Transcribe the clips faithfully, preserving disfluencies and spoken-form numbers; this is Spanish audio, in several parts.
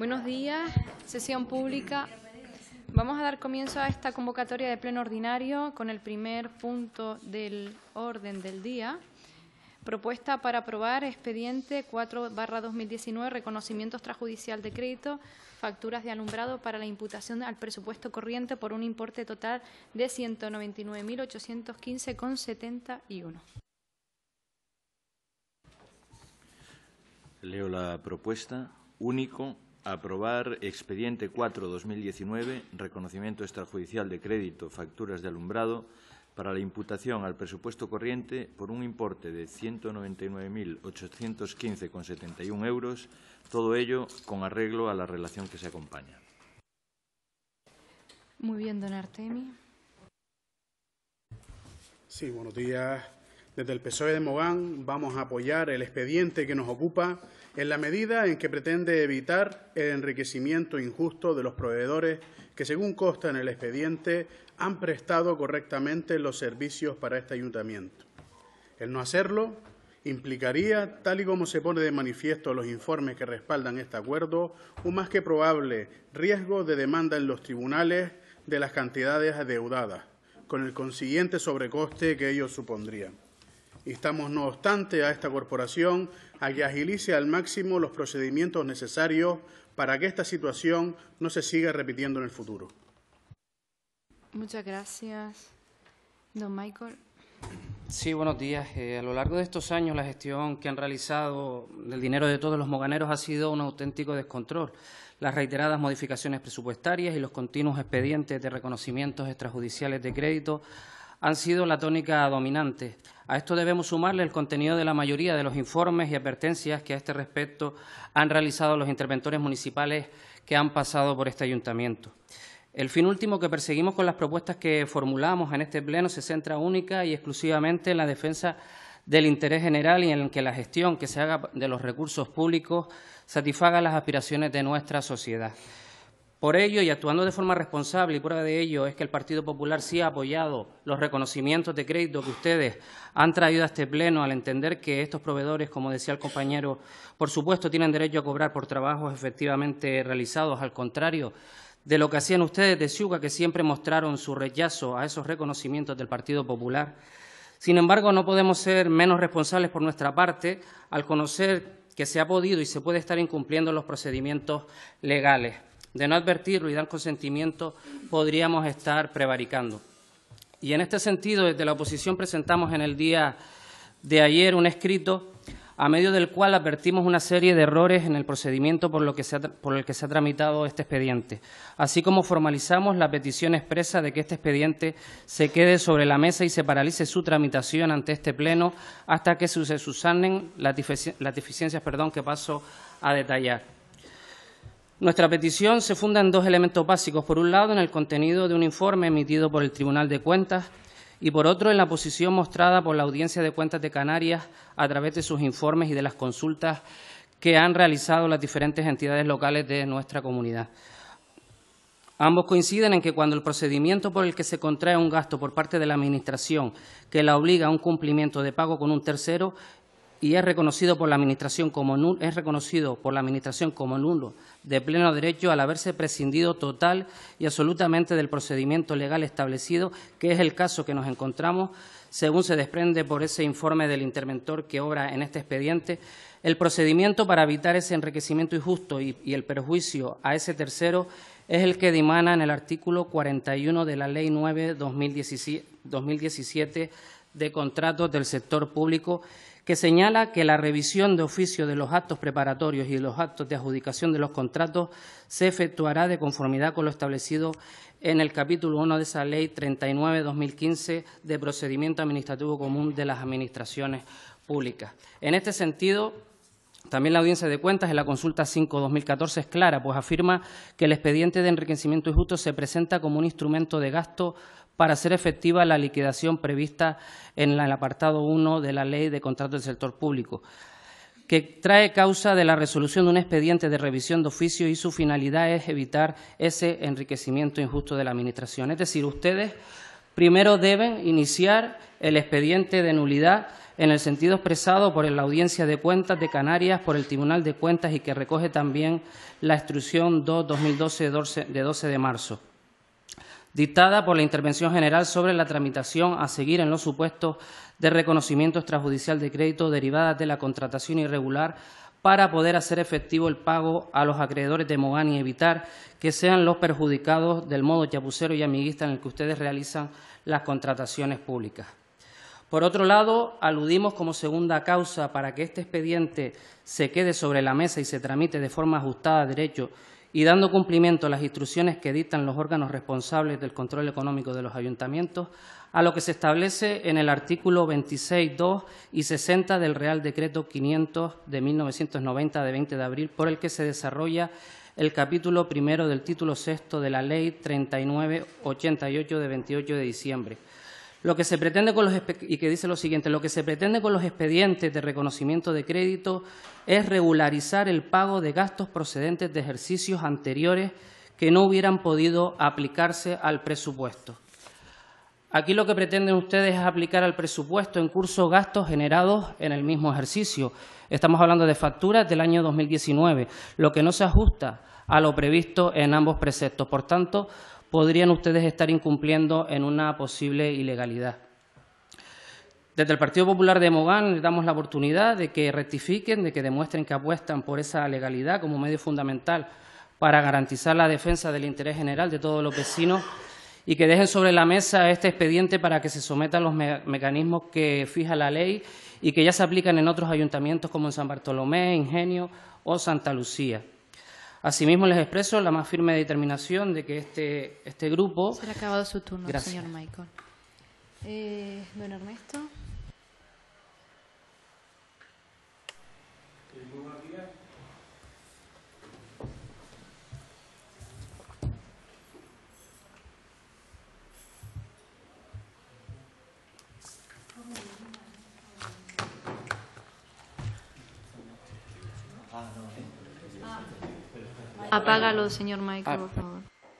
Buenos días, sesión pública. Vamos a dar comienzo a esta convocatoria de pleno ordinario con el primer punto del orden del día. Propuesta para aprobar expediente cuatro barra dos mil diecinueve, reconocimiento extrajudicial de crédito, facturas de alumbrado para la imputación al presupuesto corriente por un importe total de ciento noventa y nueve mil ochocientos quince coma setenta y uno. Leo la propuesta. Único. Aprobar expediente cuatro barra dos mil diecinueve, reconocimiento extrajudicial de crédito, facturas de alumbrado para la imputación al presupuesto corriente por un importe de ciento noventa y nueve mil ochocientos quince coma setenta y uno euros, todo ello con arreglo a la relación que se acompaña. Muy bien, don Artemi. Sí, buenos días. Desde el P S O E de Mogán vamos a apoyar el expediente que nos ocupa en la medida en que pretende evitar el enriquecimiento injusto de los proveedores que, según consta en el expediente, han prestado correctamente los servicios para este ayuntamiento. El no hacerlo implicaría, tal y como se pone de manifiesto en los informes que respaldan este acuerdo, un más que probable riesgo de demanda en los tribunales de las cantidades adeudadas, con el consiguiente sobrecoste que ello supondría. Instamos, no obstante, a esta corporación a que agilice al máximo los procedimientos necesarios para que esta situación no se siga repitiendo en el futuro. Muchas gracias. Don Michael. Sí, buenos días. Eh, a lo largo de estos años, la gestión que han realizado del dinero de todos los moganeros ha sido un auténtico descontrol. Las reiteradas modificaciones presupuestarias y los continuos expedientes de reconocimientos extrajudiciales de crédito han sido la tónica dominante. A esto debemos sumarle el contenido de la mayoría de los informes y advertencias que a este respecto han realizado los interventores municipales que han pasado por este ayuntamiento. El fin último que perseguimos con las propuestas que formulamos en este pleno se centra única y exclusivamente en la defensa del interés general y en que la gestión que se haga de los recursos públicos satisfaga las aspiraciones de nuestra sociedad. Por ello, y actuando de forma responsable, y prueba de ello es que el Partido Popular sí ha apoyado los reconocimientos de crédito que ustedes han traído a este pleno al entender que estos proveedores, como decía el compañero, por supuesto tienen derecho a cobrar por trabajos efectivamente realizados, al contrario de lo que hacían ustedes de Ciuga, que siempre mostraron su rechazo a esos reconocimientos del Partido Popular. Sin embargo, no podemos ser menos responsables por nuestra parte al conocer que se ha podido y se puede estar incumpliendo los procedimientos legales. De no advertirlo y dar consentimiento, podríamos estar prevaricando. Y en este sentido, desde la oposición presentamos en el día de ayer un escrito a medio del cual advertimos una serie de errores en el procedimiento por, lo que se ha, por el que se ha tramitado este expediente, así como formalizamos la petición expresa de que este expediente se quede sobre la mesa y se paralice su tramitación ante este pleno hasta que se subsanen las deficiencias perdón, que paso a detallar. Nuestra petición se funda en dos elementos básicos. Por un lado, en el contenido de un informe emitido por el Tribunal de Cuentas y, por otro, en la posición mostrada por la Audiencia de Cuentas de Canarias a través de sus informes y de las consultas que han realizado las diferentes entidades locales de nuestra comunidad. Ambos coinciden en que cuando el procedimiento por el que se contrae un gasto por parte de la Administración que la obliga a un cumplimiento de pago con un tercero y es reconocido por la Administración como nulo, es reconocido por la Administración como nulo de pleno derecho al haberse prescindido total y absolutamente del procedimiento legal establecido, que es el caso que nos encontramos, según se desprende por ese informe del interventor que obra en este expediente. El procedimiento para evitar ese enriquecimiento injusto y, y el perjuicio a ese tercero es el que dimana en el artículo cuarenta y uno de la Ley nueve barra dos mil diecisiete de contratos del sector público, que señala que la revisión de oficio de los actos preparatorios y de los actos de adjudicación de los contratos se efectuará de conformidad con lo establecido en el capítulo uno de esa Ley treinta y nueve barra dos mil quince de Procedimiento Administrativo Común de las Administraciones Públicas. En este sentido, también la Audiencia de Cuentas en la consulta cinco barra dos mil catorce es clara, pues afirma que el expediente de enriquecimiento injusto se presenta como un instrumento de gasto para hacer efectiva la liquidación prevista en el apartado uno de la Ley de Contratos del Sector Público, que trae causa de la resolución de un expediente de revisión de oficio y su finalidad es evitar ese enriquecimiento injusto de la Administración. Es decir, ustedes primero deben iniciar el expediente de nulidad en el sentido expresado por la Audiencia de Cuentas de Canarias, por el Tribunal de Cuentas y que recoge también la Instrucción dos barra dos mil doce de doce de marzo, dictada por la Intervención General sobre la tramitación a seguir en los supuestos de reconocimiento extrajudicial de crédito derivadas de la contratación irregular para poder hacer efectivo el pago a los acreedores de Mogán y evitar que sean los perjudicados del modo chapucero y amiguista en el que ustedes realizan las contrataciones públicas. Por otro lado, aludimos como segunda causa para que este expediente se quede sobre la mesa y se tramite de forma ajustada a derecho y dando cumplimiento a las instrucciones que dictan los órganos responsables del control económico de los ayuntamientos, a lo que se establece en el artículo veintiséis punto dos y sesenta del Real Decreto quinientos de mil novecientos noventa de veinte de abril, por el que se desarrolla el capítulo primero del título sexto de la Ley treinta y nueve ochenta y ocho de veintiocho de diciembre. Lo que se pretende con los y que dice lo siguiente: lo que se pretende con los expedientes de reconocimiento de crédito es regularizar el pago de gastos procedentes de ejercicios anteriores que no hubieran podido aplicarse al presupuesto. Aquí lo que pretenden ustedes es aplicar al presupuesto en curso gastos generados en el mismo ejercicio. Estamos hablando de facturas del año dos mil diecinueve, lo que no se ajusta a lo previsto en ambos preceptos. Por tanto, podrían ustedes estar incumpliendo en una posible ilegalidad. Desde el Partido Popular de Mogán les damos la oportunidad de que rectifiquen, de que demuestren que apuestan por esa legalidad como medio fundamental para garantizar la defensa del interés general de todos los vecinos y que dejen sobre la mesa este expediente para que se sometan los me mecanismos que fija la ley y que ya se aplican en otros ayuntamientos como en San Bartolomé, Ingenio o Santa Lucía. Asimismo, les expreso la más firme determinación de que este, este grupo... Se le ha acabado su turno, Gracias. señor Michael. Eh, don Ernesto. Apágalo, señor Michael, Ah. por favor.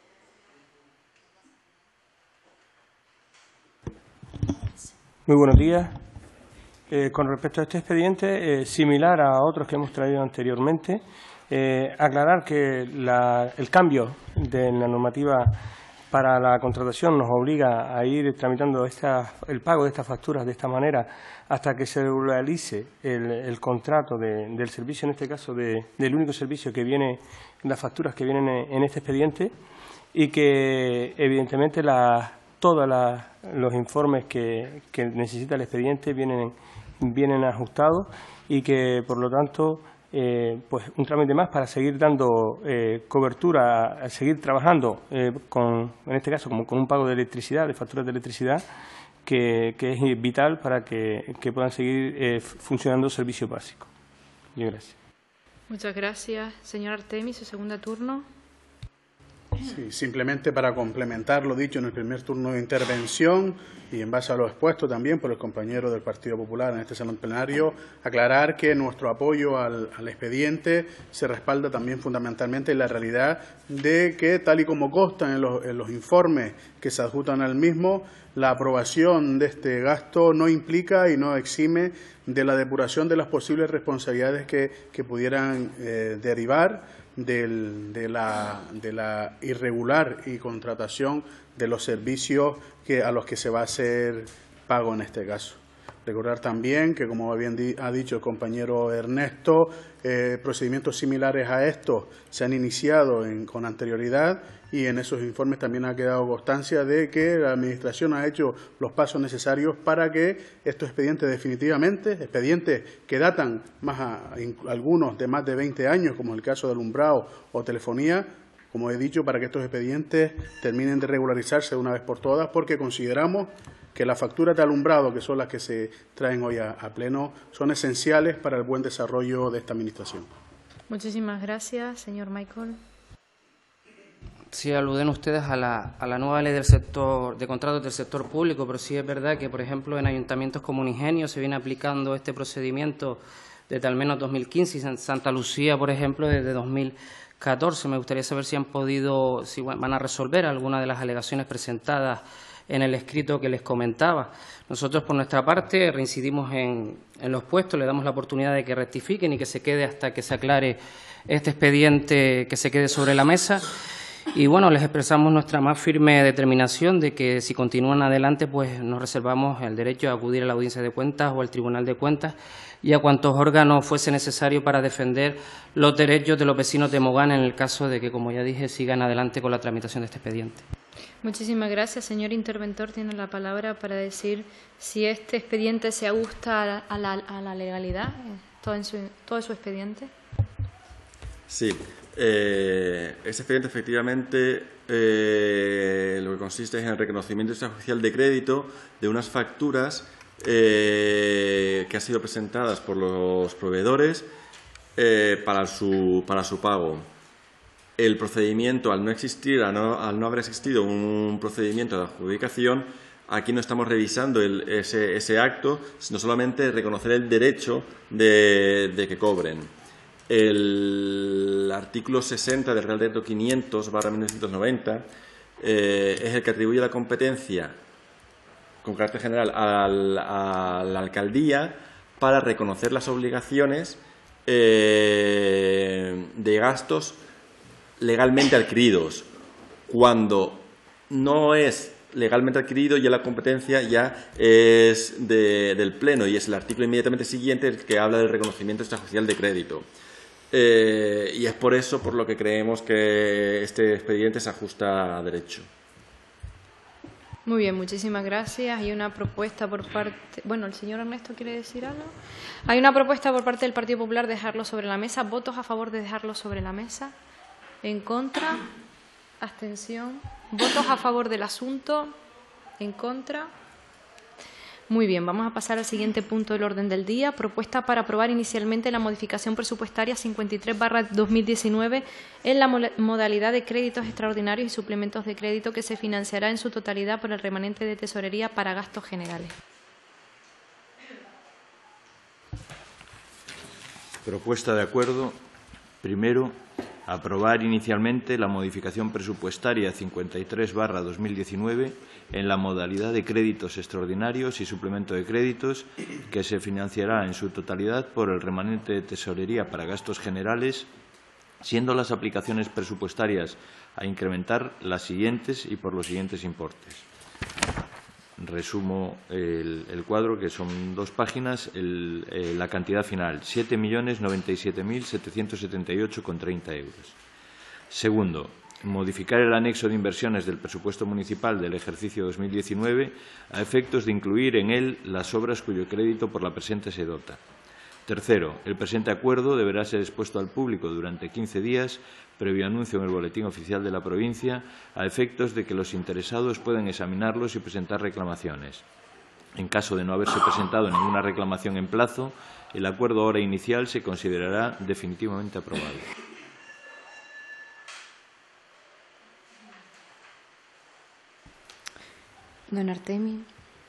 Muy buenos días. Eh, con respecto a este expediente, eh, similar a otros que hemos traído anteriormente, eh, aclarar que la, el cambio de la normativa para la contratación nos obliga a ir tramitando esta, el pago de estas facturas de esta manera hasta que se regularice el, el contrato de, del servicio, en este caso de, del único servicio que viene, las facturas que vienen en, en este expediente, y que evidentemente la, todos la, los informes que, que necesita el expediente vienen, vienen ajustados y que por lo tanto Eh, pues un trámite más para seguir dando eh, cobertura, a seguir trabajando eh, con, en este caso, como con un pago de electricidad, de facturas de electricidad, que, que es vital para que, que puedan seguir eh, funcionando servicios básicos. Muchas gracias. Muchas gracias. Señor Artemis, su segundo turno. Sí, simplemente para complementar lo dicho en el primer turno de intervención y en base a lo expuesto también por el compañero del Partido Popular en este salón plenario, aclarar que nuestro apoyo al, al expediente se respalda también fundamentalmente en la realidad de que, tal y como consta en los, en los informes que se adjuntan al mismo, la aprobación de este gasto no implica y no exime de la depuración de las posibles responsabilidades que, que pudieran eh, derivar Del, de, la, de la irregular y contratación de los servicios que, a los que se va a hacer pago en este caso. Recordar también que, como bien di, ha dicho el compañero Ernesto, eh, procedimientos similares a estos se han iniciado en, con anterioridad y en esos informes también ha quedado constancia de que la Administración ha hecho los pasos necesarios para que estos expedientes definitivamente, expedientes que datan más a, a, algunos de más de veinte años, como el caso de alumbrado o telefonía, como he dicho, para que estos expedientes terminen de regularizarse de una vez por todas, porque consideramos que las facturas de alumbrado, que son las que se traen hoy a, a pleno, son esenciales para el buen desarrollo de esta Administración. Muchísimas gracias, señor Michael. Sí, aluden ustedes a la, a la nueva ley del sector de contratos del sector público, pero sí es verdad que, por ejemplo, en ayuntamientos como Ingenio se viene aplicando este procedimiento desde al menos dos mil quince y en Santa Lucía, por ejemplo, desde dos mil catorce. Me gustaría saber si han podido, si van a resolver alguna de las alegaciones presentadas en el escrito que les comentaba. Nosotros, por nuestra parte, reincidimos en, en los puestos, le damos la oportunidad de que rectifiquen y que se quede hasta que se aclare este expediente, que se quede sobre la mesa. Y, bueno, les expresamos nuestra más firme determinación de que, si continúan adelante, pues nos reservamos el derecho a acudir a la Audiencia de Cuentas o al Tribunal de Cuentas y a cuantos órganos fuese necesario para defender los derechos de los vecinos de Mogán en el caso de que, como ya dije, sigan adelante con la tramitación de este expediente. Muchísimas gracias. Señor interventor, tiene la palabra para decir si este expediente se ajusta a la, a la legalidad, todo, en su, todo su expediente. Sí. Eh, este expediente, efectivamente, eh, lo que consiste es en el reconocimiento extrajudicial de crédito de unas facturas eh, que han sido presentadas por los proveedores eh, para, su, para su pago. El procedimiento, al no existir, al no, al no haber existido un procedimiento de adjudicación, aquí no estamos revisando el, ese, ese acto, sino solamente reconocer el derecho de, de que cobren. El artículo sesenta del Real Decreto quinientos barra mil novecientos noventa eh, es el que atribuye la competencia con carácter general al, a la alcaldía para reconocer las obligaciones eh, de gastos legalmente adquiridos. Cuando no es legalmente adquirido, ya la competencia ya es de, del Pleno, y es el artículo inmediatamente siguiente el que habla del reconocimiento extrajudicial de crédito. Eh, y es por eso por lo que creemos que este expediente se ajusta a derecho. Muy bien, muchísimas gracias. Hay una propuesta por parte... Bueno, ¿el señor Ernesto quiere decir algo? Hay una propuesta por parte del Partido Popular de dejarlo sobre la mesa. ¿Votos a favor de dejarlo sobre la mesa? ¿En contra? ¿Abstención? ¿Votos a favor del asunto? ¿En contra? Muy bien, vamos a pasar al siguiente punto del orden del día. Propuesta para aprobar inicialmente la modificación presupuestaria cincuenta y tres barra dos mil diecinueve en la modalidad de créditos extraordinarios y suplementos de crédito que se financiará en su totalidad por el remanente de tesorería para gastos generales. Propuesta de acuerdo. Primero, aprobar inicialmente la modificación presupuestaria cincuenta y tres barra dos mil diecinueve en la modalidad de créditos extraordinarios y suplemento de créditos que se financiará en su totalidad por el remanente de tesorería para gastos generales, siendo las aplicaciones presupuestarias a incrementar las siguientes y por los siguientes importes. Resumo el, el cuadro, que son dos páginas. El, eh, la cantidad final, siete millones noventa y siete mil setecientos setenta y ocho coma treinta euros. Segundo, modificar el anexo de inversiones del presupuesto municipal del ejercicio dos mil diecinueve a efectos de incluir en él las obras cuyo crédito por la presente se dota. Tercero, el presente acuerdo deberá ser expuesto al público durante quince días, previo anuncio en el Boletín Oficial de la provincia, a efectos de que los interesados puedan examinarlos y presentar reclamaciones. En caso de no haberse presentado ninguna reclamación en plazo, el acuerdo ahora inicial se considerará definitivamente aprobado. Don Artemio.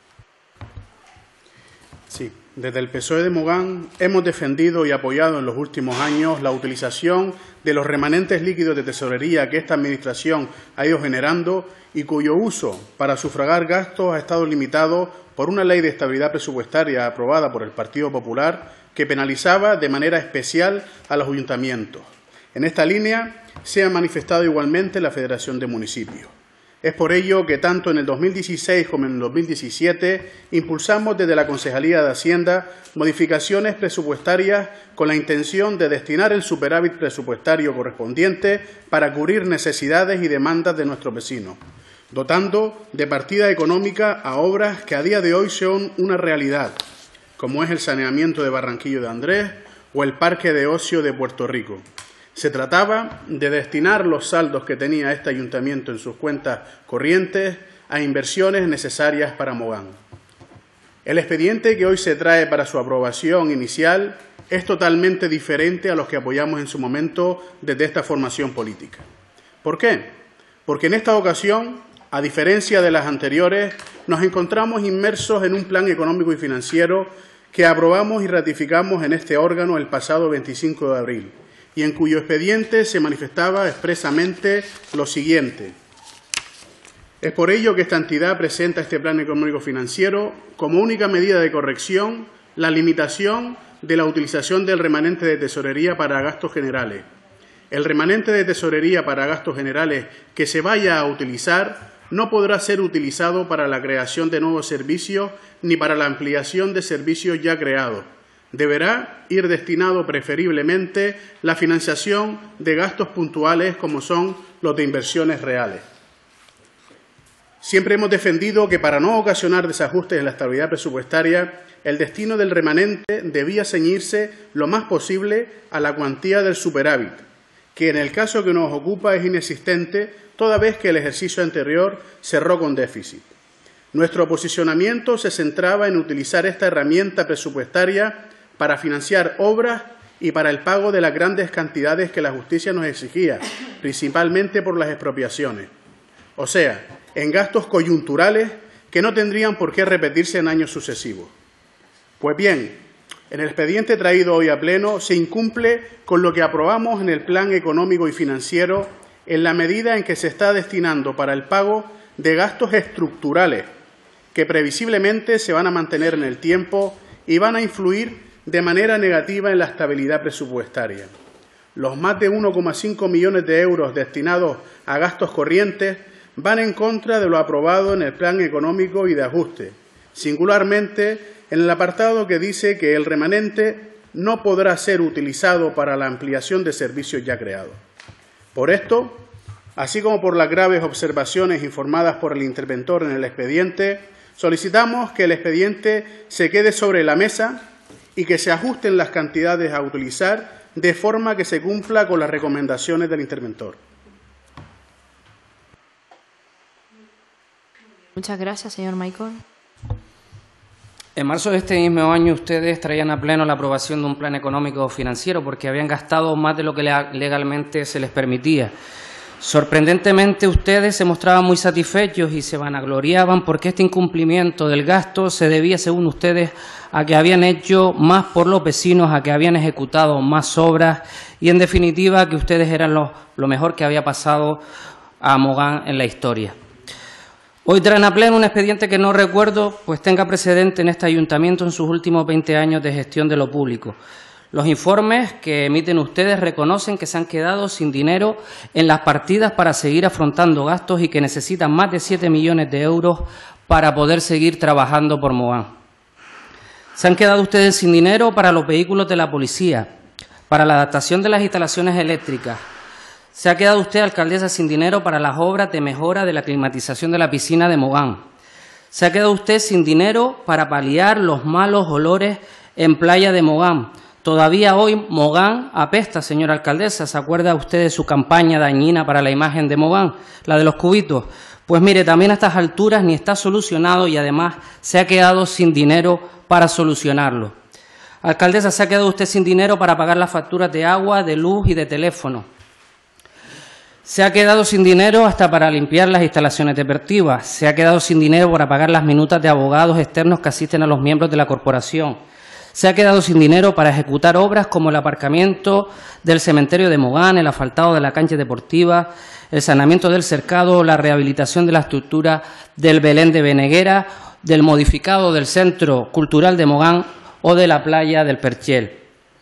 Sí, desde el P S O E de Mogán hemos defendido y apoyado en los últimos años la utilización de los remanentes líquidos de tesorería que esta Administración ha ido generando y cuyo uso para sufragar gastos ha estado limitado por una ley de estabilidad presupuestaria aprobada por el Partido Popular que penalizaba de manera especial a los ayuntamientos. En esta línea se ha manifestado igualmente la Federación de Municipios. Es por ello que tanto en el dos mil dieciséis como en el dos mil diecisiete impulsamos desde la Concejalía de Hacienda modificaciones presupuestarias con la intención de destinar el superávit presupuestario correspondiente para cubrir necesidades y demandas de nuestros vecinos, dotando de partida económica a obras que a día de hoy son una realidad, como es el saneamiento de Barranquillo de Andrés o el Parque de Ocio de Puerto Rico. Se trataba de destinar los saldos que tenía este ayuntamiento en sus cuentas corrientes a inversiones necesarias para Mogán. El expediente que hoy se trae para su aprobación inicial es totalmente diferente a los que apoyamos en su momento desde esta formación política. ¿Por qué? Porque en esta ocasión, a diferencia de las anteriores, nos encontramos inmersos en un plan económico y financiero que aprobamos y ratificamos en este órgano el pasado veinticinco de abril. Y en cuyo expediente se manifestaba expresamente lo siguiente. Es por ello que esta entidad presenta este plan económico financiero como única medida de corrección la limitación de la utilización del remanente de tesorería para gastos generales. El remanente de tesorería para gastos generales que se vaya a utilizar no podrá ser utilizado para la creación de nuevos servicios ni para la ampliación de servicios ya creados. Deberá ir destinado preferiblemente la financiación de gastos puntuales como son los de inversiones reales. Siempre hemos defendido que para no ocasionar desajustes en la estabilidad presupuestaria, el destino del remanente debía ceñirse lo más posible a la cuantía del superávit, que en el caso que nos ocupa es inexistente, toda vez que el ejercicio anterior cerró con déficit. Nuestro posicionamiento se centraba en utilizar esta herramienta presupuestaria para financiar obras y para el pago de las grandes cantidades que la justicia nos exigía, principalmente por las expropiaciones. O sea, en gastos coyunturales que no tendrían por qué repetirse en años sucesivos. Pues bien, en el expediente traído hoy a pleno se incumple con lo que aprobamos en el Plan Económico y Financiero en la medida en que se está destinando para el pago de gastos estructurales que previsiblemente se van a mantener en el tiempo y van a influir de manera negativa en la estabilidad presupuestaria. Los más de uno coma cinco millones de euros destinados a gastos corrientes van en contra de lo aprobado en el Plan Económico y de Ajuste, singularmente en el apartado que dice que el remanente no podrá ser utilizado para la ampliación de servicios ya creados. Por esto, así como por las graves observaciones informadas por el interventor en el expediente, solicitamos que el expediente se quede sobre la mesa y que se ajusten las cantidades a utilizar de forma que se cumpla con las recomendaciones del interventor. Muchas gracias, señor Michael. En marzo de este mismo año ustedes traían a pleno la aprobación de un plan económico financiero porque habían gastado más de lo que legalmente se les permitía. Sorprendentemente ustedes se mostraban muy satisfechos y se vanagloriaban porque este incumplimiento del gasto se debía, según ustedes, a que habían hecho más por los vecinos, a que habían ejecutado más obras y, en definitiva, que ustedes eran lo, lo mejor que había pasado a Mogán en la historia. Hoy traen a pleno un expediente que no recuerdo pues tenga precedente en este ayuntamiento en sus últimos veinte años de gestión de lo público. Los informes que emiten ustedes reconocen que se han quedado sin dinero en las partidas para seguir afrontando gastos y que necesitan más de siete millones de euros para poder seguir trabajando por Mogán. Se han quedado ustedes sin dinero para los vehículos de la policía, para la adaptación de las instalaciones eléctricas. Se ha quedado usted, alcaldesa, sin dinero para las obras de mejora de la climatización de la piscina de Mogán. Se ha quedado usted sin dinero para paliar los malos olores en playa de Mogán. Todavía hoy Mogán apesta, señora alcaldesa. ¿Se acuerda usted de su campaña dañina para la imagen de Mogán, la de los cubitos? Pues mire, también a estas alturas ni está solucionado y además se ha quedado sin dinero para solucionarlo. Alcaldesa, se ha quedado usted sin dinero para pagar las facturas de agua, de luz y de teléfono. Se ha quedado sin dinero hasta para limpiar las instalaciones deportivas. Se ha quedado sin dinero para pagar las minutas de abogados externos que asisten a los miembros de la corporación. Se ha quedado sin dinero para ejecutar obras como el aparcamiento del cementerio de Mogán, el asfaltado de la cancha deportiva, el saneamiento del cercado, la rehabilitación de la estructura del Belén de Beneguera, del modificado del Centro Cultural de Mogán o de la playa del Perchel.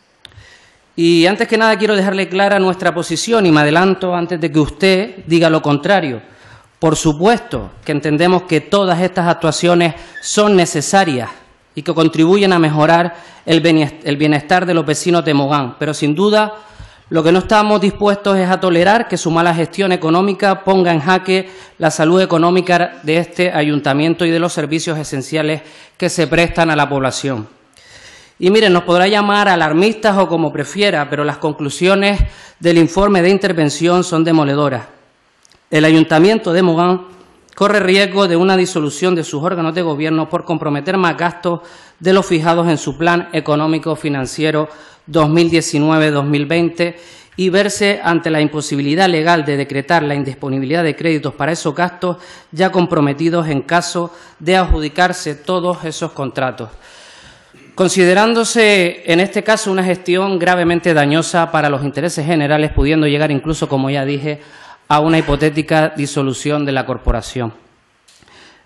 Y antes que nada quiero dejarle clara nuestra posición y me adelanto antes de que usted diga lo contrario. Por supuesto que entendemos que todas estas actuaciones son necesarias y que contribuyen a mejorar el bienestar de los vecinos de Mogán, pero sin duda lo que no estamos dispuestos es a tolerar que su mala gestión económica ponga en jaque la salud económica de este ayuntamiento y de los servicios esenciales que se prestan a la población. Y miren, nos podrá llamar alarmistas o como prefiera, pero las conclusiones del informe de intervención son demoledoras. El Ayuntamiento de Mogán corre riesgo de una disolución de sus órganos de gobierno por comprometer más gastos de los fijados en su Plan Económico Financiero dos mil diecinueve dos mil veinte y verse ante la imposibilidad legal de decretar la indisponibilidad de créditos para esos gastos ya comprometidos en caso de adjudicarse todos esos contratos, considerándose en este caso una gestión gravemente dañosa para los intereses generales, pudiendo llegar incluso, como ya dije, a una hipotética disolución de la corporación.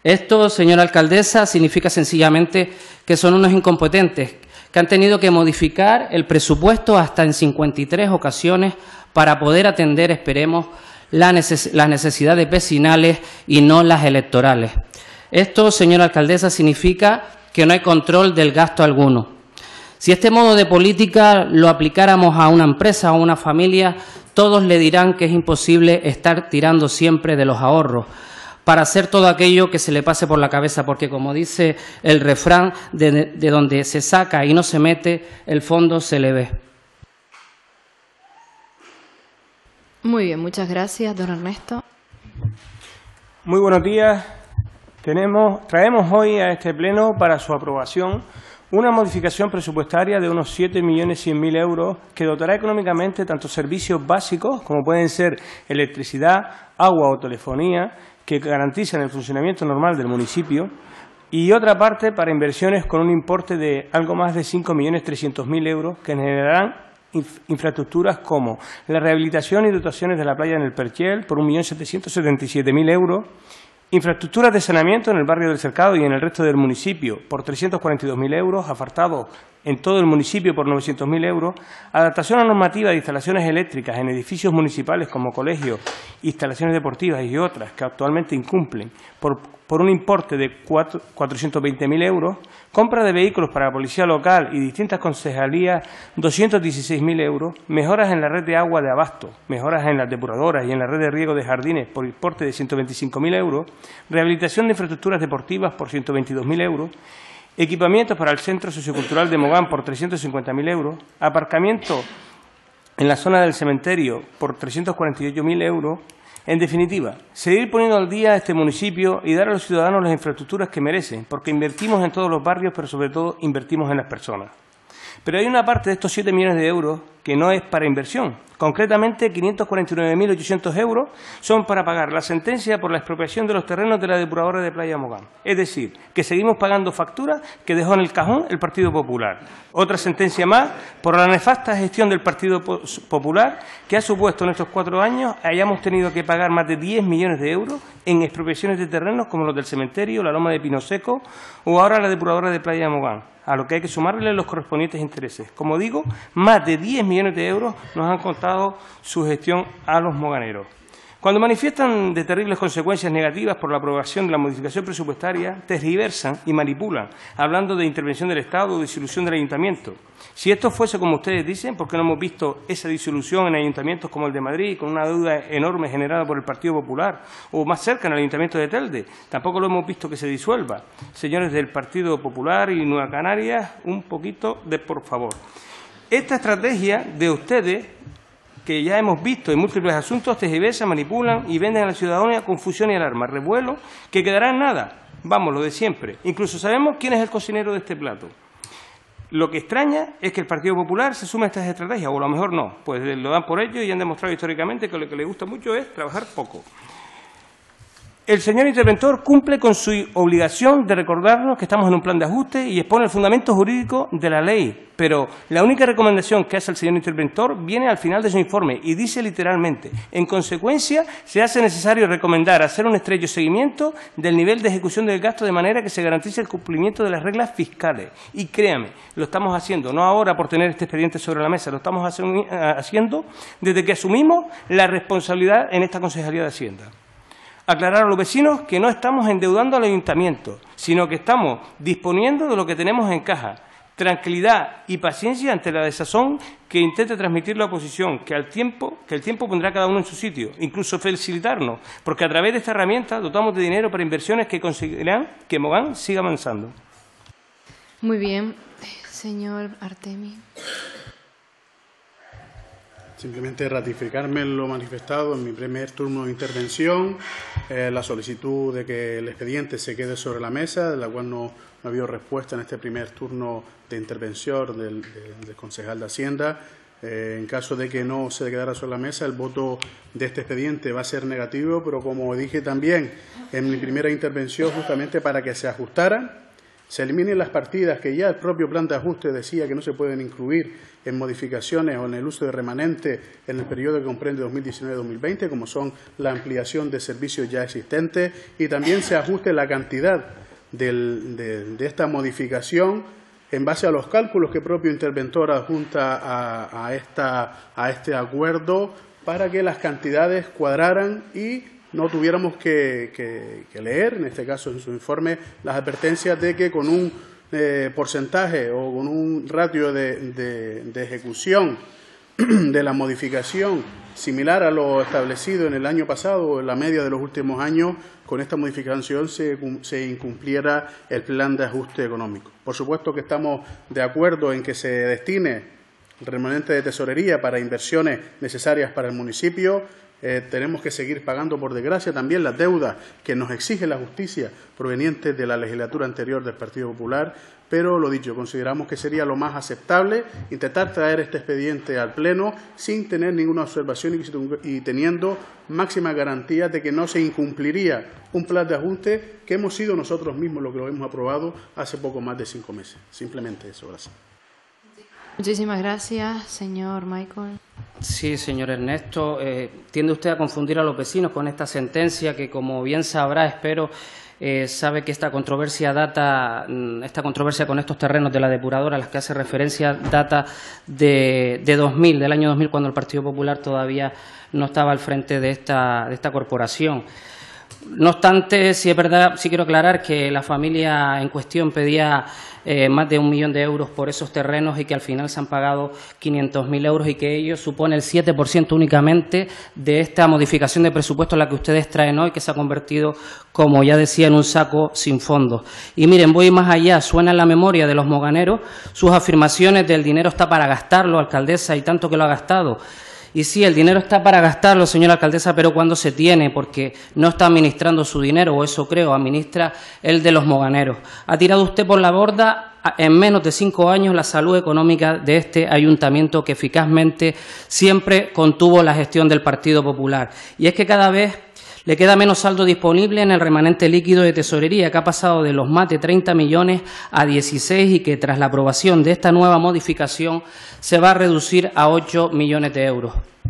Esto, señora alcaldesa, significa sencillamente que son unos incompetentes que han tenido que modificar el presupuesto hasta en cincuenta y tres ocasiones para poder atender, esperemos, las necesidades vecinales y no las electorales. Esto, señora alcaldesa, significa que no hay control del gasto alguno. Si este modo de política lo aplicáramos a una empresa o a una familia, todos le dirán que es imposible estar tirando siempre de los ahorros para hacer todo aquello que se le pase por la cabeza, porque, como dice el refrán, de, de donde se saca y no se mete, el fondo se le ve. Muy bien, muchas gracias, don Ernesto. Muy buenos días. Tenemos, traemos hoy a este pleno para su aprobación una modificación presupuestaria de unos siete millones cien mil euros que dotará económicamente tanto servicios básicos como pueden ser electricidad, agua o telefonía, que garantizan el funcionamiento normal del municipio, y otra parte para inversiones con un importe de algo más de cinco millones trescientos mil euros que generarán infraestructuras como la rehabilitación y dotaciones de la playa en el Perchel por un millón setecientos setenta y siete mil euros, infraestructuras de saneamiento en el barrio del Cercado y en el resto del municipio por trescientos cuarenta y dos mil euros, apartados en todo el municipio por novecientos mil euros, adaptación a normativa de instalaciones eléctricas en edificios municipales como colegios, instalaciones deportivas y otras que actualmente incumplen por, por un importe de cuatrocientos veinte mil euros, compra de vehículos para la policía local y distintas concejalías doscientos dieciséis mil euros, mejoras en la red de agua de abasto, mejoras en las depuradoras y en la red de riego de jardines por importe de ciento veinticinco mil euros, rehabilitación de infraestructuras deportivas por ciento veintidós mil euros, equipamientos para el Centro Sociocultural de Mogán por trescientos cincuenta mil euros, aparcamiento en la zona del cementerio por trescientos cuarenta y ocho mil euros. En definitiva, seguir poniendo al día a este municipio y dar a los ciudadanos las infraestructuras que merecen, porque invertimos en todos los barrios, pero sobre todo invertimos en las personas. Pero hay una parte de estos siete millones de euros que no es para inversión. Concretamente, quinientos cuarenta y nueve mil ochocientos euros son para pagar la sentencia por la expropiación de los terrenos de la depuradora de Playa Mogán. Es decir, que seguimos pagando facturas que dejó en el cajón el Partido Popular. Otra sentencia más por la nefasta gestión del Partido Popular que ha supuesto en estos cuatro años hayamos tenido que pagar más de diez millones de euros en expropiaciones de terrenos como los del cementerio, la Loma de Pino Seco o ahora la depuradora de Playa Mogán, a lo que hay que sumarle los correspondientes intereses. Como digo, más de diez millones de euros nos han costado su gestión a los moganeros. Cuando manifiestan de terribles consecuencias negativas por la aprobación de la modificación presupuestaria, tergiversan y manipulan, hablando de intervención del Estado o disolución del ayuntamiento. Si esto fuese como ustedes dicen, ¿por qué no hemos visto esa disolución en ayuntamientos como el de Madrid, con una deuda enorme generada por el Partido Popular, o más cerca en el ayuntamiento de Telde? Tampoco lo hemos visto que se disuelva. Señores del Partido Popular y Nueva Canarias, un poquito de por favor. Esta estrategia de ustedes, que ya hemos visto en múltiples asuntos, tergiversan, manipulan y venden a la ciudadanía confusión y alarma, revuelo, que quedará en nada. Vamos, lo de siempre. Incluso sabemos quién es el cocinero de este plato. Lo que extraña es que el Partido Popular se sume a estas estrategias, o a lo mejor no, pues lo dan por ello y han demostrado históricamente que lo que les gusta mucho es trabajar poco. El señor interventor cumple con su obligación de recordarnos que estamos en un plan de ajuste y expone el fundamento jurídico de la ley, pero la única recomendación que hace el señor interventor viene al final de su informe y dice literalmente: en consecuencia, se hace necesario recomendar hacer un estrecho seguimiento del nivel de ejecución del gasto de manera que se garantice el cumplimiento de las reglas fiscales. Y créame, lo estamos haciendo, no ahora por tener este expediente sobre la mesa, lo estamos haciendo desde que asumimos la responsabilidad en esta Concejalía de Hacienda. Aclarar a los vecinos que no estamos endeudando al ayuntamiento, sino que estamos disponiendo de lo que tenemos en caja. Tranquilidad y paciencia ante la desazón que intente transmitir la oposición, que, al tiempo, que el tiempo pondrá cada uno en su sitio, incluso felicitarnos, porque a través de esta herramienta dotamos de dinero para inversiones que conseguirán que Mogán siga avanzando. Muy bien, señor Artemi. Simplemente ratificarme en lo manifestado en mi primer turno de intervención, eh, la solicitud de que el expediente se quede sobre la mesa, de la cual no, no ha habido respuesta en este primer turno de intervención del, del, del concejal de Hacienda. Eh, en caso de que no se quedara sobre la mesa, el voto de este expediente va a ser negativo, pero como dije también en mi primera intervención, justamente para que se ajustara se eliminen las partidas que ya el propio plan de ajuste decía que no se pueden incluir en modificaciones o en el uso de remanente en el periodo que comprende dos mil diecinueve a dos mil veinte, como son la ampliación de servicios ya existentes, y también se ajuste la cantidad del, de, de esta modificación en base a los cálculos que el propio interventor adjunta a, a, esta, a este acuerdo, para que las cantidades cuadraran y no tuviéramos que, que, que leer, en este caso en su informe, las advertencias de que con un eh, porcentaje o con un ratio de, de, de ejecución de la modificación similar a lo establecido en el año pasado o en la media de los últimos años, con esta modificación se, se incumpliera el plan de ajuste económico. Por supuesto que estamos de acuerdo en que se destine el remanente de tesorería para inversiones necesarias para el municipio. Eh, tenemos que seguir pagando, por desgracia, también las deudas que nos exige la justicia provenientes de la legislatura anterior del Partido Popular, pero lo dicho, consideramos que sería lo más aceptable intentar traer este expediente al Pleno sin tener ninguna observación y teniendo máxima garantía de que no se incumpliría un plan de ajuste que hemos sido nosotros mismos los que lo hemos aprobado hace poco más de cinco meses. Simplemente eso, gracias. Muchísimas gracias, señor Michael. Sí, señor Ernesto, eh, tiende usted a confundir a los vecinos con esta sentencia que, como bien sabrá, espero, eh, sabe que esta controversia data, esta controversia con estos terrenos de la depuradora a las que hace referencia data de, de dos mil, del año dos mil, cuando el Partido Popular todavía no estaba al frente de esta, de esta corporación. No obstante, sí es verdad, sí quiero aclarar que la familia en cuestión pedía eh, más de un millón de euros por esos terrenos y que al final se han pagado quinientos mil euros y que ello supone el siete por ciento únicamente de esta modificación de presupuesto a la que ustedes traen hoy, que se ha convertido, como ya decía, en un saco sin fondo. Y miren, voy más allá, suena en la memoria de los moganeros sus afirmaciones del dinero está para gastarlo, alcaldesa, y tanto que lo ha gastado. Y sí, el dinero está para gastarlo, señora alcaldesa, pero cuando se tiene, porque no está administrando su dinero, o eso creo, administra el de los moganeros. Ha tirado usted por la borda en menos de cinco años la salud económica de este ayuntamiento que eficazmente siempre contuvo la gestión del Partido Popular. Y es que cada vez le queda menos saldo disponible en el remanente líquido de tesorería, que ha pasado de los más de treinta millones a dieciséis y que tras la aprobación de esta nueva modificación se va a reducir a ocho millones de euros.